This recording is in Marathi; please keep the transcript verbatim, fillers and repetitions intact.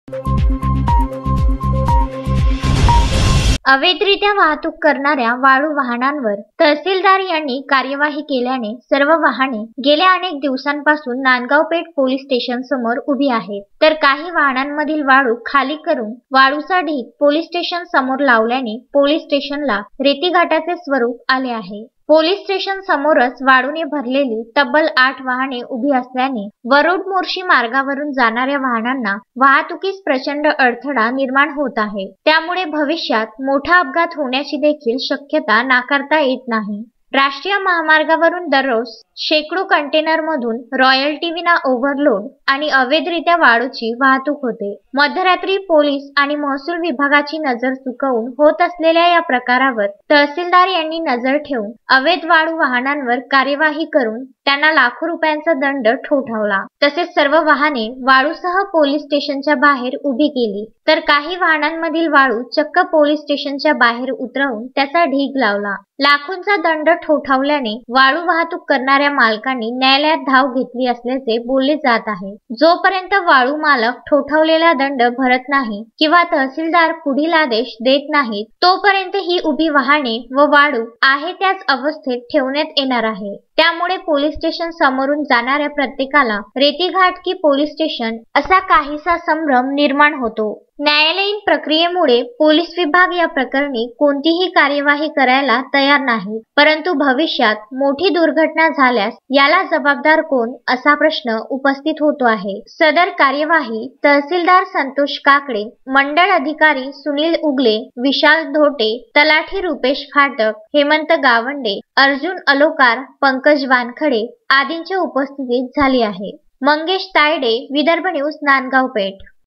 अवैधरित्या वाहतूक करणाऱ्या वाळू वाहनांवर तहसीलदार यांनी कार्यवाही केल्याने सर्व वाहने गेल्या अनेक दिवसांपासून नांदगाव पेठ पोलीस स्टेशन समोर उभी आहेत, तर काही वाहनांमधील वाळू खाली करून वाळूचा ढीग पोलीस स्टेशन समोर लावल्याने पोलीस स्टेशनला रेतीघाटाचे स्वरूप आले आहे। पोलीस स्टेशन समोरच वाळूने भरलेली तब्बल आठ वाहने उभी असल्याने वरुड मोर्शी मार्गावरून जाणाऱ्या वाहनांना वाहतुकीस प्रचंड अडथळा निर्माण होत आहे। त्यामुळे भविष्यात मोठा अपघात होण्याची देखील शक्यता नाकारता येत नाही। राष्ट्रीय महामार्गावरून दररोज शेकडो कंटेनरमधून रॉयल्टी विना ओव्हरलोड आणि अवैधरित्या वाळूची वाहतूक होते। मध्यरात्री पोलीस आणि महसूल विभागाची नजर चुकवून होत असलेल्या या प्रकारावर तहसीलदार यांनी नजर ठेवून अवैध वाळू वाहनांवर कार्यवाही करून त्यांना लाखो रुपयांचा दंड ठोठावला। तसेच सर्व वाहने वाळूसह पोलीस स्टेशनच्या बाहेर उभी केली, तर काही वाहनांमधील वाळू चक्क पोलीस स्टेशनच्या बाहेर उतरवून त्याचा ढीग लावला। लाखोंचा दंड ठोठावल्याने वाळू वाहतूक करणाऱ्या मालकांनी न्यायालयात धाव घेतली असल्याचे बोलले जात आहे। जोपर्यंत वाळू मालक ठोठावलेला दंड भरत नाही किंवा तहसीलदार पुढील आदेश देत नाहीत, तोपर्यंत ही उभी वाहने व वाळू आहे त्याच अवस्थेत ठेवण्यात येणार आहे। त्यामुळे पोलीस स्टेशन समोरून जाणाऱ्या प्रत्येकाला रेतीघाट की पोलीस स्टेशन असा काहीसा संभ्रम निर्माण होतो। न्यायालयीन प्रक्रियेमुळे पोलीस विभाग या प्रकरणी कोणतीही कार्यवाही करायला तयार नाही, परंतु भविष्यात मोठी दुर्घटना झाल्यास याला जबाबदार कोण असा प्रश्न उपस्थित होतो आहे। सदर कार्यवाही तहसीलदार संतोष काकडे, मंडळ अधिकारी सुनील उगले, विशाल धोटे, तलाठी रुपेश फाटक, हेमंत गावंडे, अर्जुन अलोकार, पंकज वानखडे आदींच्या उपस्थितीत झाली आहे। मंगेश तायडे, विदर्भ न्यूज, नांदगाव पेठ।